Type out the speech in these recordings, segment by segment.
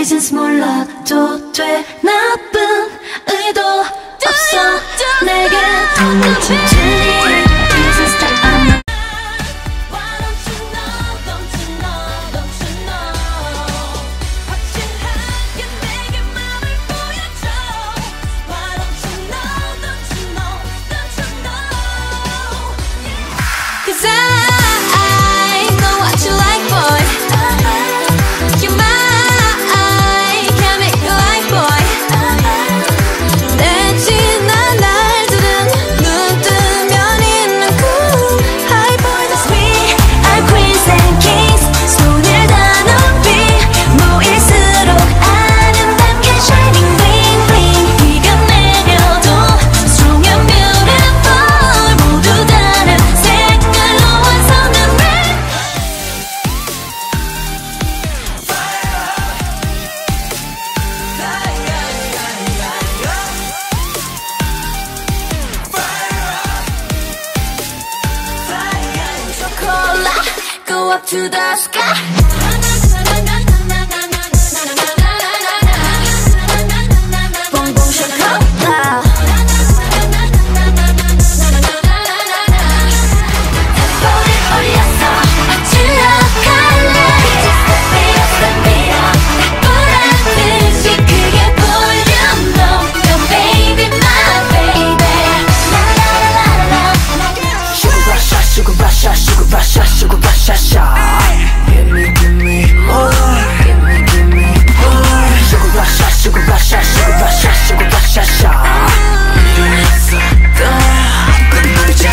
reasons 몰라도 돼. 나쁜 의도 없어 내게. Don't need to tell you reasons that I'm not. Why don't you know, don't you know, don't you know. 확실하게 내게 맘을 보여줘. Why don't you know, don't you know, don't you know. 'Cause I know what you like, boy. You're mine, can't make you like, boy. 내 지난 날들은 눈 뜨면 있는 cool high boy. That's me. Our queens and kings 손을 다 높이 모일수록 아름답게 shining bling bling. 비가 내려도 strong and beautiful. 모두 다른 색깔로 완성된 red. Chocolate, go up to the sky. Boom boom chocolate. 머리 올려서 어찌러갈래. Step it up, 보라듯이 크게 볼륨 높여 baby my baby. Sugar rush, sugar rush, sugar rush, sugar rush. Give me more. Give me more. Sugar rush, sugar rush, sugar rush, sugar rush, sugar rush. 이래서 또 끝나지.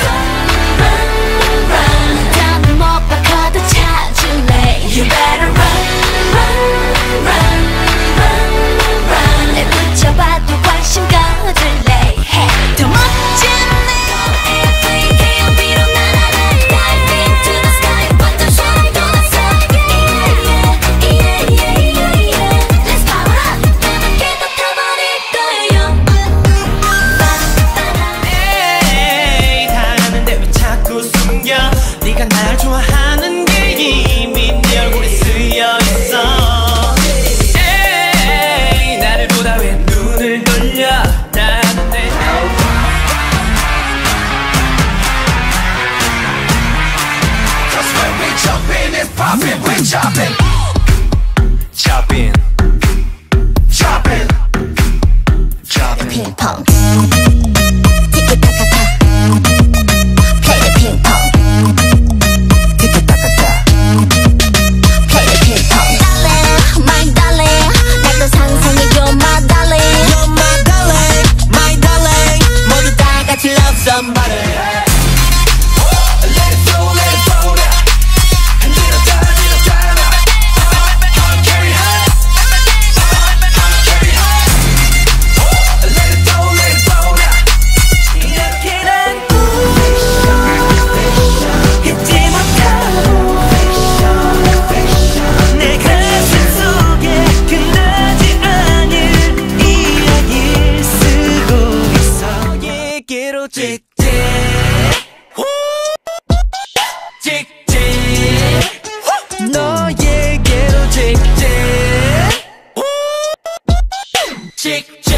Run, run, 나는 못 바꿔도 찾을래. You better run, run, run, run, run. 내 붙여봐도 관심 가질래. Hey, 더 멋진 내 everyday 위로 날아가. Dive into the sky, 완전 shine 돋았어. Yeah, yeah, yeah, yeah, yeah. Let's power up. 내 맘대로 타버릴 거예요. 에이 하는데 왜 자꾸 숨겨. 네가 날 좋아하는 게 이미 네 얼굴에 쓰여있어. 에이 나를 보다 왜 눈을 돌려. 나는 내 Cause when we jump in, it's poppin', we jumpin'. Chopping, Jumpin', chopping. Ping pong. Tiki taka ta. Play the ping pong. 티키타카타. Play the ping pong. Darling, my darling. 나도 상상해줘, my darling. You're my darling, my darling. 모두 다 같이 love somebody. Let it flow now. 흔들었다, 흔들었다 now. Carry high. Carry high. Let it flow now. 이렇게 난 잊지 못하고 내 가슴 속에 끝나지 않을 이야기를 쓰고 있어. 너에게로 직진 직진 너에게로 직진 직진.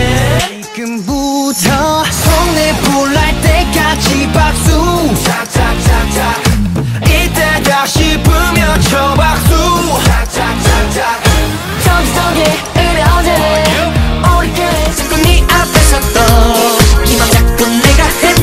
지금부터 손에 불날 때까지 박수 착착착착. 이따가 싶으면 쳐 박수 착착착착. 저기 으려오는 우리끼리 자꾸 네 앞에 섰던 이맘 자꾸 내가 해.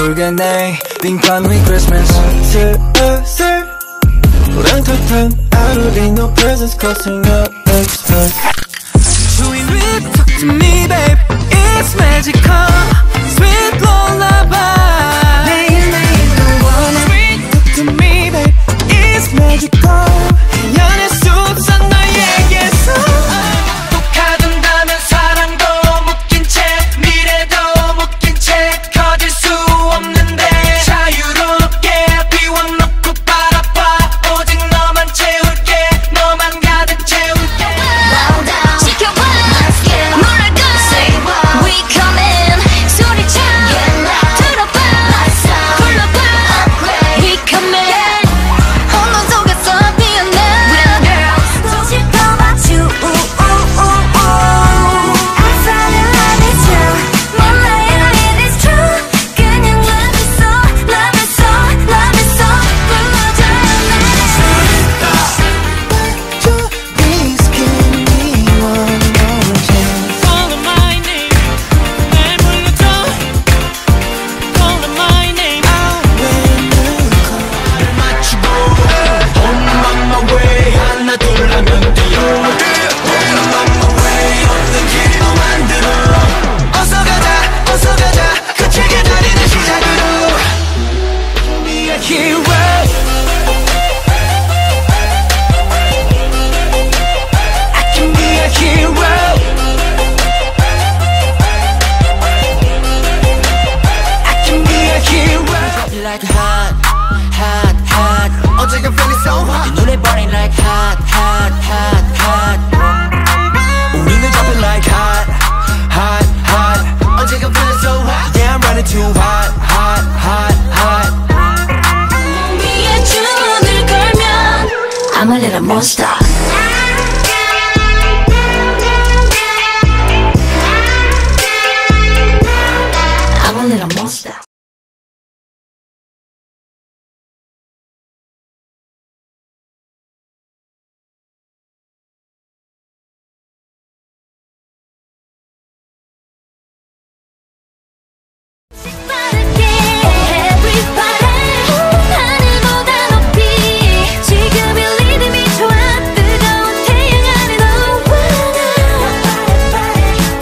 모르겠네 빙판 위 크리스마스 슬슬 우랑탕탕 I already know presents causing a expert Sweet talk to me babe It's magical Sweet lullaby Sweet talk to me babe It's magical 연애 숲선 너에게서 독하던다면 사랑도 묶인 채 미래도 묶인 채 커질 수 없는데 자유롭게 비워놓고 바라봐 오직 너만 채울게 너만 가득 채울게 지켜봐 뭐랄까 We coming 소리쳐 들어봐 불러봐 We coming 혼돈 속에서 피어나 We are girls 더 싶어봐 you I found it love is true 몰라요 it is true 그냥 love is so love is so love is so Please give me one more chance Call my name 날 불러줘 Call my name When you call 나를 맞추고 I'm on my way 하나 둘 하면 돼요 I'm on my way 없는 길도 만들어 어서 가자 그치게 달리는 시작으로 Be a hero I can be a hero I can be a hero Drop it like hot, hot, hot 어제가 feeling so hot 이 노래 burning like hot, hot, hot, hot 우리는 drop it like hot, hot, hot 어제가 feeling so hot Yeah I'm running too hot, hot, hot, hot 위에 주문을 걸면 I'm a little monster I'm a little monster 빠르게 everybody 하늘보다 높이 지금 이 리듬이 좋아 뜨거운 태양 아래 너와 나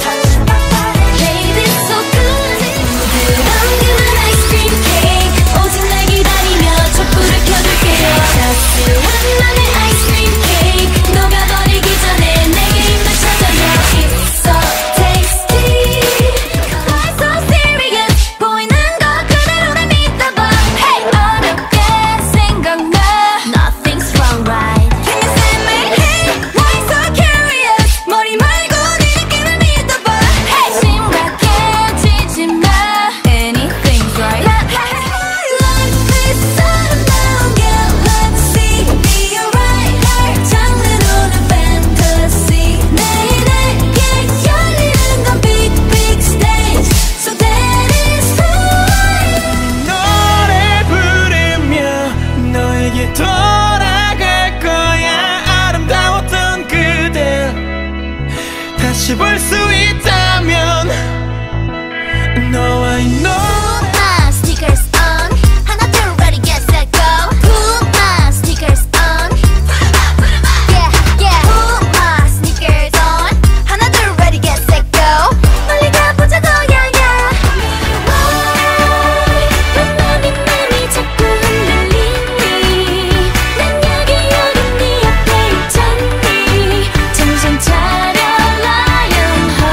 Baby so good 부드러운 그만 아이스크림 케이크 오직 날 기다리며 촛불을 켜줄게요 따스한 맘의 아이스크림 케이크 녹아버리기 전에 내게 힘을 찾아줘 It's so tasty Why so serious 보이는 것 그대로 날 믿어봐 Hey 어렵게 생각나 Nothing's wrong right Can you say me hey Why so curious 머리 말고 네 느낌을 믿어봐 Hey 심각해지지 마 Anything's right Life is around get let's see Be alright 장르로는 fantasy 내게 열리는 건 big big stage So that is right 노래 부르며 너에게 돌아갈 거야 아름다웠던 그대 다시 볼 수 있다면 너와 이 노래 Put my sneakers on 하나 둘 ready get set go Put my sneakers on Yeah yeah Put my sneakers on 하나 둘 ready get set go 멀리 가보자고 yeah yeah 왜 맘이 자꾸 흔들리니 난 여기 네 앞에 있잖니 정신 차려 Lionheart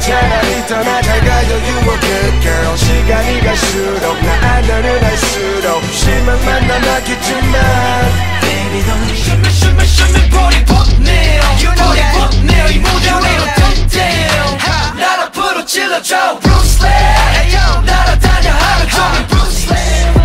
괜찮아 있잖아 잘 가요 you a good girl 시간이 갈수록 나 너를 알수록 실망 만나겠지만 Baby don't shoot me shoot me shoot me body put nail You know that put nail 이 무대 위로 turn down 날 앞으로 찔러줘 Bruce Lee 날아다녀 하루 종일 Bruce Lee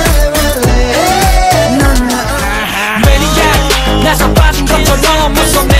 나서 빠진 것처럼 웃어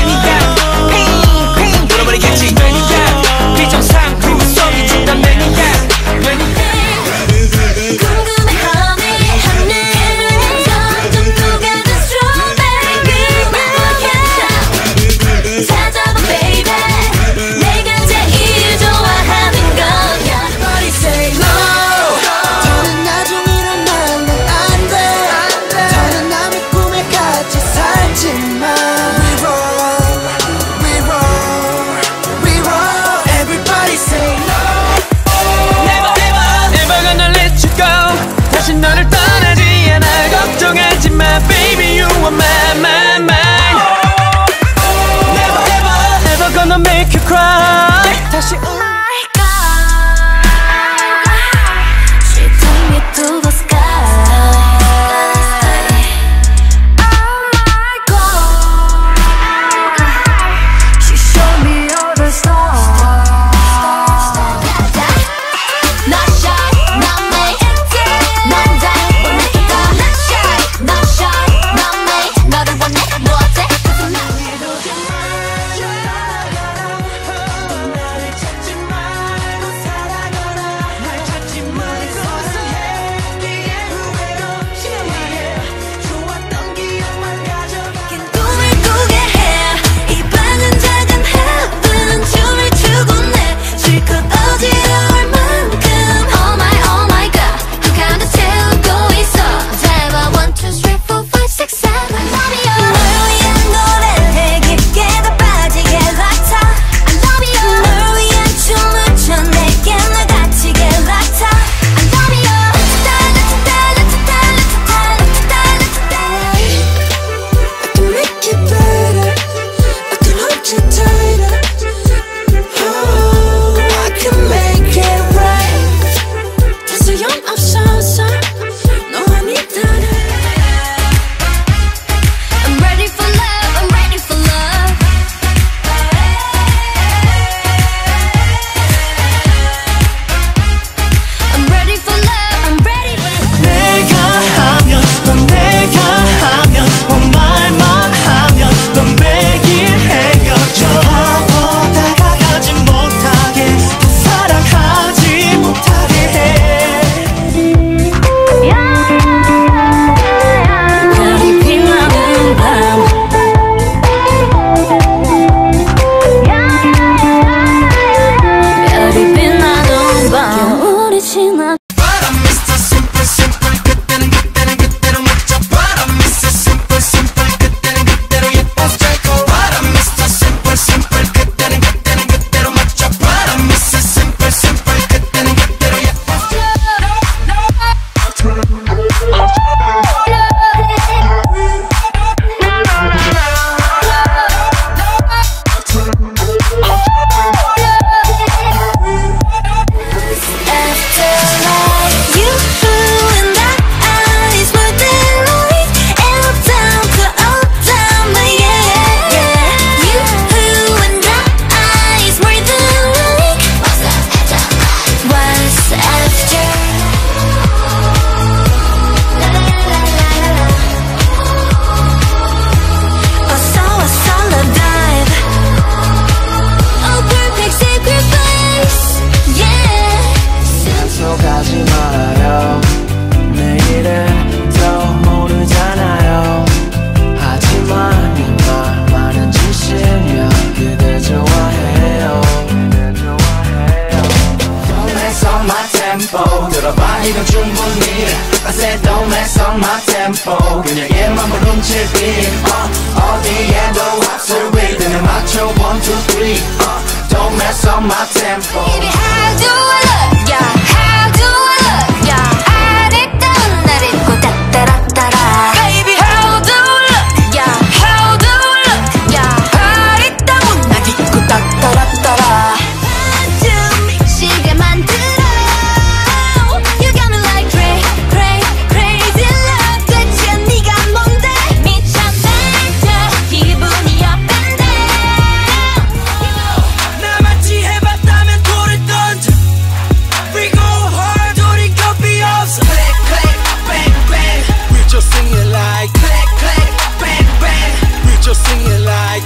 얘만 모른 채빈 어디에도 없을 리듬에 맞춰 1, 2, 3 Don't mess up my tempo Baby how do I look yeah how do I look yeah 아랫다운 날 잊고 따따라따라 Baby how do I look yeah how do I look yeah 아랫다운 날 잊고 따따라따라 좀 시간 만들어 You got me like crazy love 대체 네가 뭔데 미쳤네 기분이 up and down 나같이 해봤다면 돌을 던져 We go hard 우리 겁이 없어 Click click bang bang We just sing it like Click click bang bang We just sing it like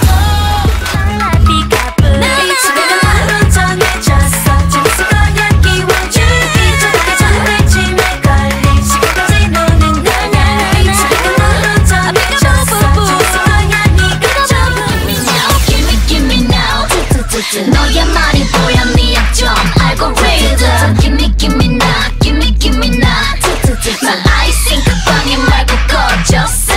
비가 부리 집에가 나로 정해졌어 잠시 거야 끼워줄게 저렇게 전해짐에 걸린 시간까지 노는 거냐 집에가 나로 정해졌어 잠시 거야 네가 Give me now 너야말이 보여 네 약점 알고리즘 Give me now 나 아이싱 그 방에 말고 꺼졌어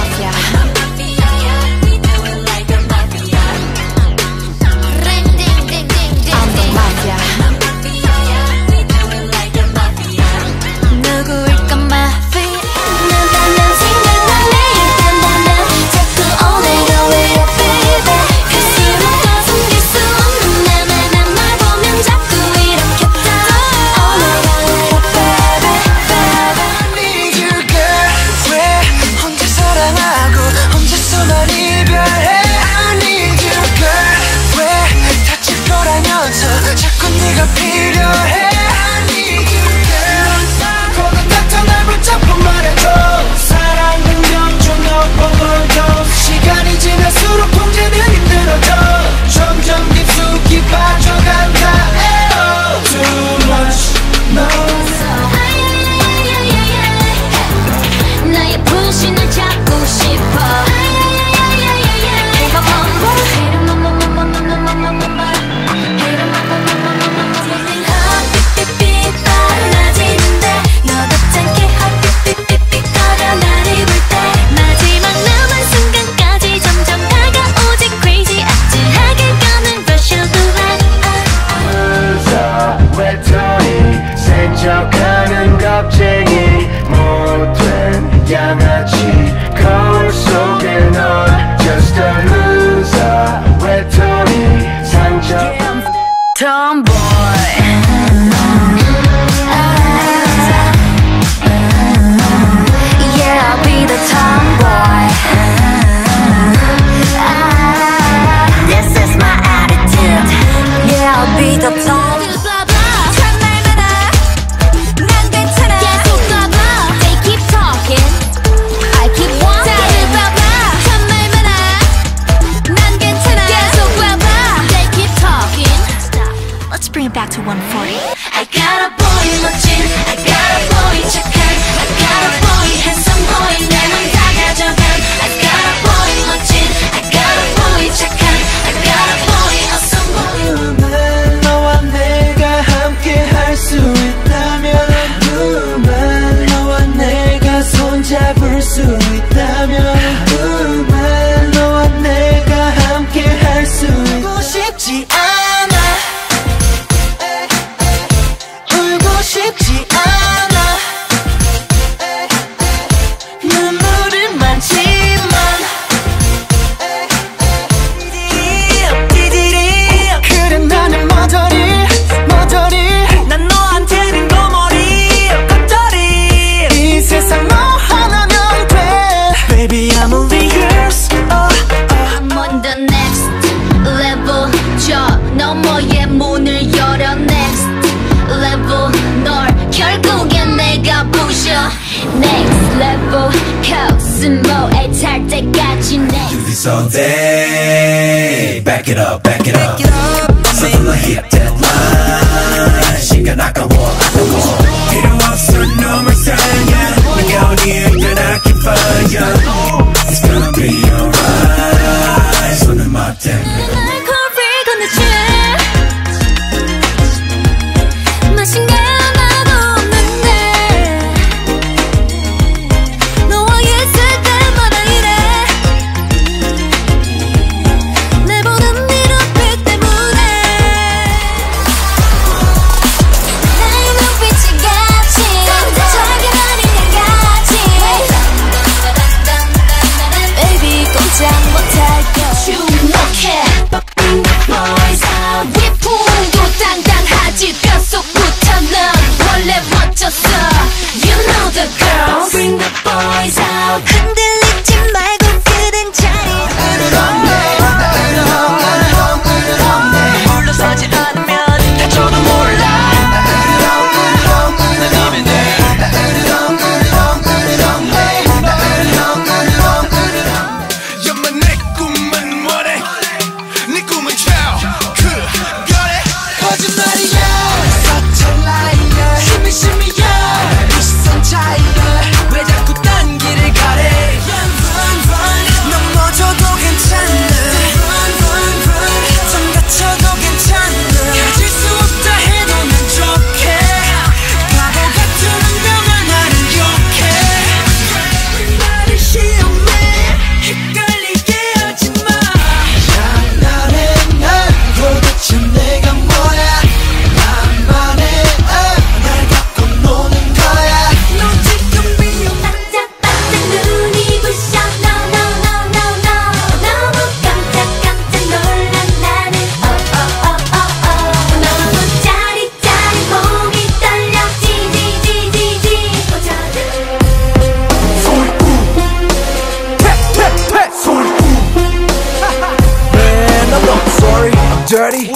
누구일까 마피아 난 생각날래 일단 자꾸 오늘가 왜 이래 baby 갈수록 더 숨길 수 없는 나만 날 보면 자꾸 이렇게 떠 오늘가 왜 이래 baby I need you girl 왜 혼자 사랑하고 혼자서만 이별해 I need you girl 왜 다칠 거라면서 자꾸 네가 필요해 I need you girl 거는 닥터 날 붙잡고 말해줘 사랑 긍정 좀 overdose 시간이 지날수록 통제는 힘들어져 점점 깊숙이 빠져간다 에어 Too much no 나의 부신을 잡고 싶어 삐삐삐 빨라지는데 너도 짧게 삐삐삐삐 거려 날 입을 때 마지막 남은 순간까지 점점 다가오지 crazy 아찔하게 가는 rush of the light 외톨이 센척하는 겁쟁이 못된 양아치 거울 속에 넌 just a loser 외톨이 상처 Tomboy Yeah, I'll be the tomboy This is my attitude Yeah, I'll be the tomboy 참말 많아 난 괜찮아 계속 봐봐 They keep talking I keep walking 참말 많아 난 괜찮아 계속 봐봐 They keep talking Let's bring it back to 140 I got a boy 멋진 I got a boy 착한 I got a boy handsome boy 내 맘 다 가져간 I got a boy 멋진 I got a boy 착한 I got a boy awesome boy 너와 내가 함께 할 수 있다면 우만 너와 내가 손잡을 수 있다면 우만 너와 내가 함께 할 수 있고 싶지 않아 울고 싶지 않아 눈물은 많지만 그래 나는 머저리 난 너한테는 거머리 겉절이 이 세상 너 하나면 돼 Baby I'm only yours I'm on the next level 저 너머의 문을 열어 next level 널 결국엔 내가 부셔 next level 코스모에 탈 때까지 next this all day Back it up 서둘러 hit that line 시간 아까워 필요 없어 놈을 사냐 내가 어디에 있든 I can find you It's gonna be alright 손을 맞대 날 cover 건네줄 마신 게 하나도 없는데 너와 있을 때 ready?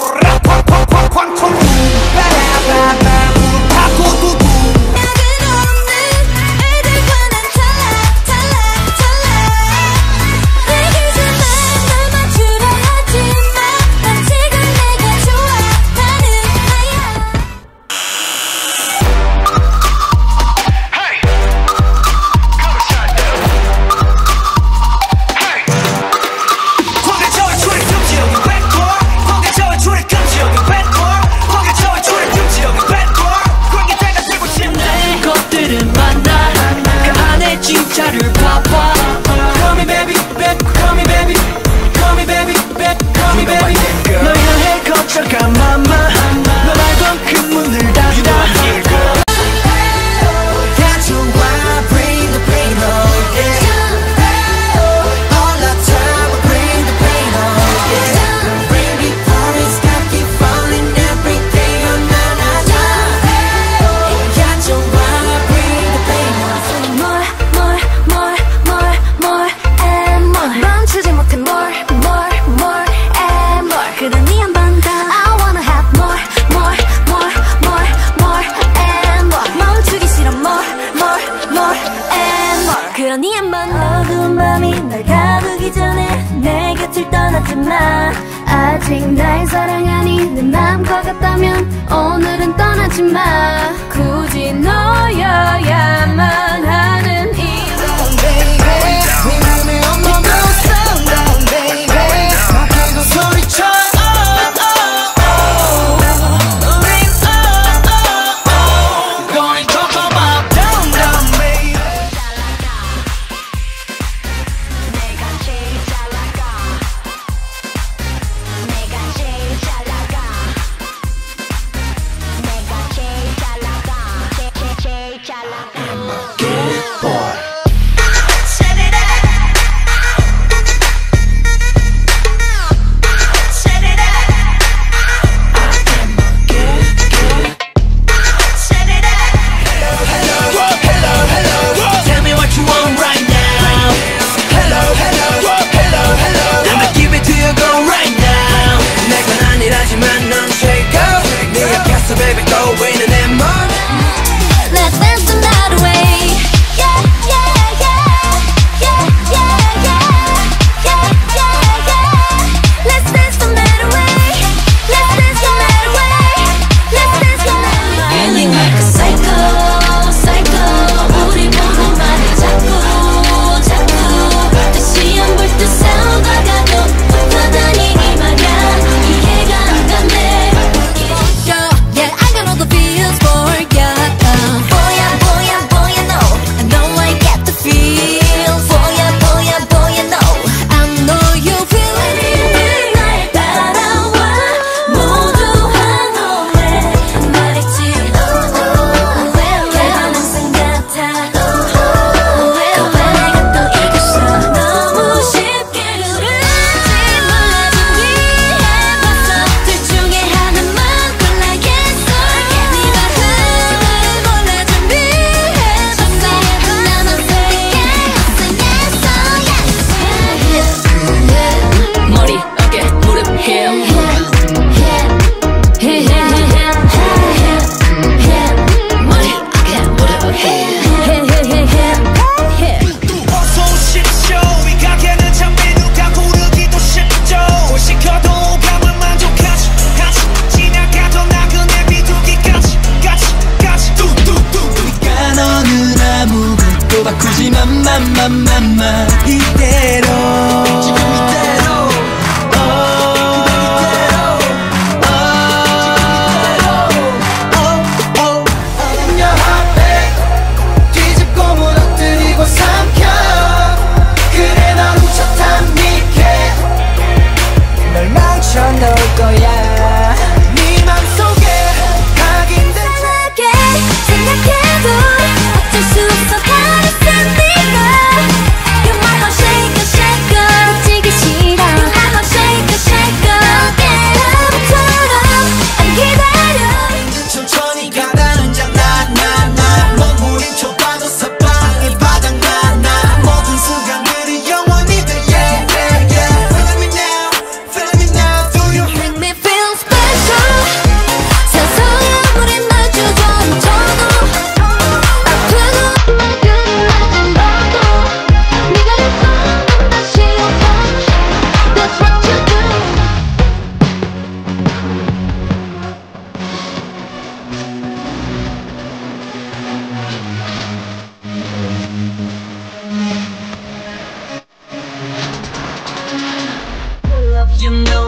그러니 한번 어두운 밤이 날 가두기 전에 내 곁을 떠나지 마. 아직 날 사랑하니 내 맘과 같다면 오늘은 떠나지 마. 굳이 너여야만 하는 이유 baby 네 맘에 엉망으로 sound down baby 나 계속 소리쳐 Baby, go in and then more. Let's dance the night away. Yeah, yeah, yeah. Yeah, yeah, yeah. Yeah, yeah, yeah. Let's dance the night away. Let's dance the night away. Let's dance the night away. Feeling like a psycho, psycho. 우리 보는 말을 자꾸 다시 안 볼 듯 싸워가도 못하다니 이 말야 이해가 안 가네. 맘맘맘맘맘 이대로 지금 이대로 In your heartbeat 뒤집고 무너뜨리고 삼켜 그래 널 훔쳤단 니게 널 망쳐놓을 거야 네 맘속에 각인된 편하게 생각해도 어쩔 수 없어 다른 네가 You might not shake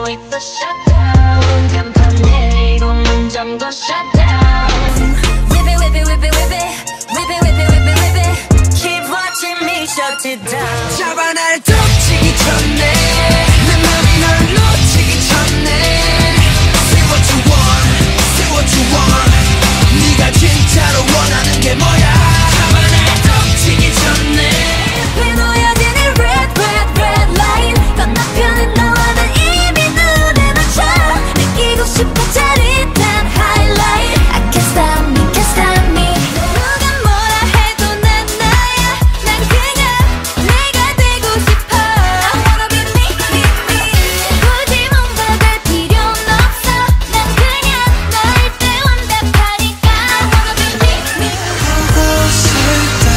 있어 shutdown 간판에 이것만 잠궈 shutdown Whip it, whip it, whip it, whip it Whip it, whip it, whip it, whip it Keep watching me shut it down 잡아 날 덮치기 전에 내 맘이 널 놓치기 전에 Say what you want, say what you want 네가 진짜로 원하는 게 뭐야 잡아 날 덮치기 전에 앞에 놓여진 이 red, red, red line 건너편에 너와는 이미 눈에 맞춰 느끼고 싶어 짜릿한 highlight I can't stop me, can't stop me 누가 뭐라 해도 난 나야 난 그냥 내가 되고 싶어 I wanna be me, me, me 굳이 뭔가 될 필요는 없어 난 그냥 너일 때 완벽하니까 I wanna be me, me 보고 싶다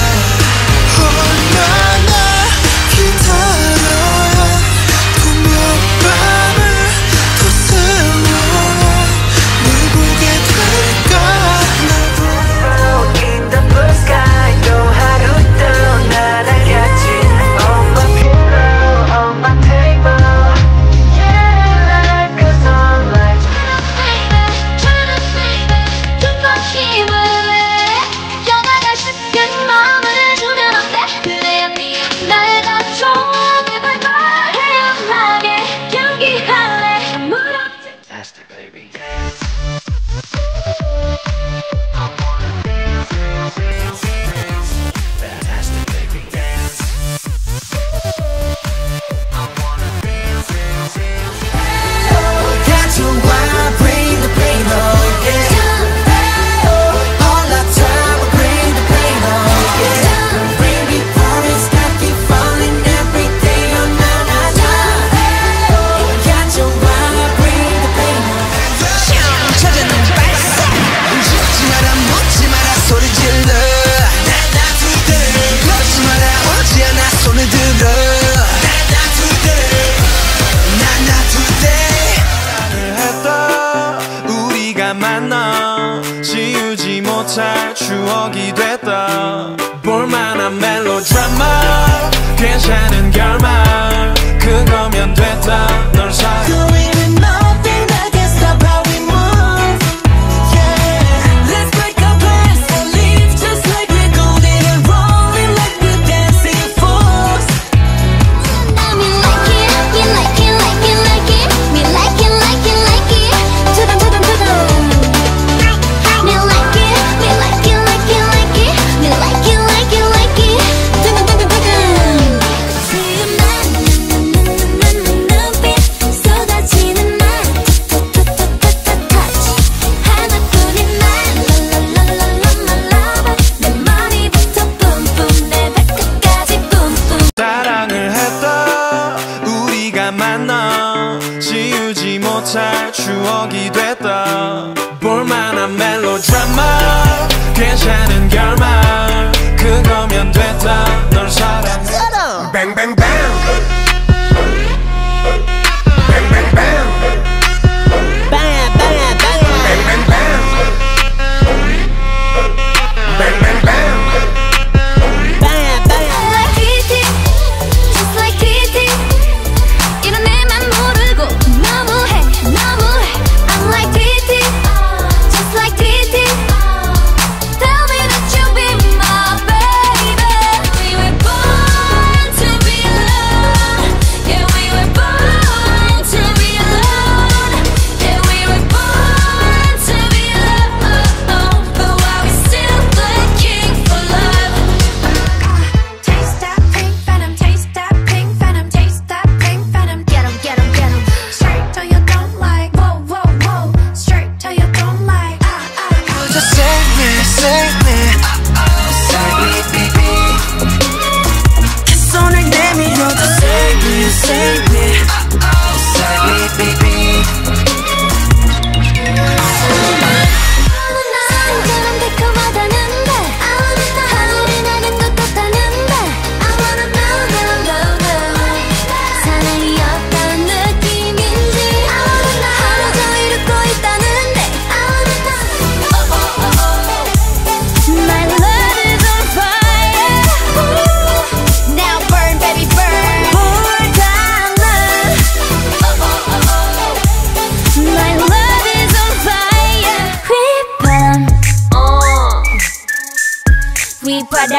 얼마나 기다려야 분명 밤을 더 세워 널 보게 될까 In the blue sky 또 하루 또 날아갔지 On my pillow, on my table Yeah, like a sunlight 좀 힘을 내 변화가 쉽게 마음을 주면 안 돼 그래야 날 다쳐 제발 태연하게 경기할래 무섭지 Fantastic, baby. Fantastic, baby. 가져와 bring the pain on yeah all the time bring the pain on yeah bring me parties got me falling every day on my life 가져와 bring the pain on 찾아낸 발사 죽지 마라 묻지 마라 소리 질러 나나 today 그러지 마라 오지 않아 손을 들어 나나 today 나나 today 했다 우리가 만나 지우지 못할 추억이 됐다 볼만한 멜로드라마 괜찮은 결말 그거면 됐다 널 사랑 Doing nothing that can stop how we move yeah let's break our plans and leave just like we're golden and rolling like we're dancing fools Me like it, you like it, like it, like it Me like it, like it, like it 두근 두근 두근 Me like it, me like it, like it, like it Me like it, like it, like it 두근 두근 두근 지금 눈빛 쏟아지는 말 touch 하나뿐인 말 랄랄랄랄랄라 내 머리부터 뿜뿜 내 발끝까지 뿜뿜 사랑을 했다 우리가 만나 지우지 못할 추억이 됐다 볼만한 멜로드라마 괜찮은 결말 그거면 됐다 널 사랑해 Bang bang bang Bang bang bang Bang bang bang Bang bang bang Like TT, just like TT 이런 내맘 모르고 너무해 너무해 I'm like TT, just like TT Tell me that you be my baby We were born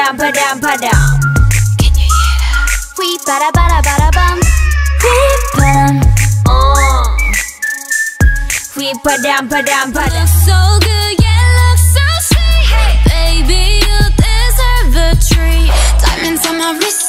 휘바람 바람 바람 Can you hear that? 휘바라바라바라밤 휘바람 휘바람 바람 바람 Look so good, yeah, look so sweet. Hey, baby, you deserve a treat. Diamonds on my wrist.